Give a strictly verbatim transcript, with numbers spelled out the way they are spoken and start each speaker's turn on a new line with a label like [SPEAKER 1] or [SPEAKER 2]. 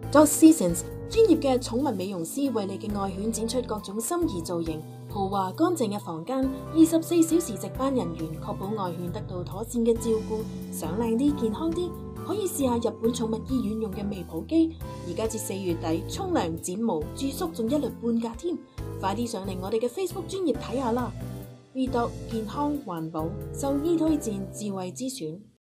[SPEAKER 1] Dog Seasons 專業嘅寵物美容師為你嘅愛犬剪出各種心儀造型，豪華乾淨嘅房間，二十四小時值班人員確保愛犬得到妥善嘅照顧。想靚啲、健康啲，可以試下日本寵物醫院用嘅微抱機，而家至四月底，沖涼、剪毛、住宿仲一律半價添。快啲上嚟我哋嘅 Facebook 專頁睇下啦！V Dog 健康環保獸醫推薦，智慧之選。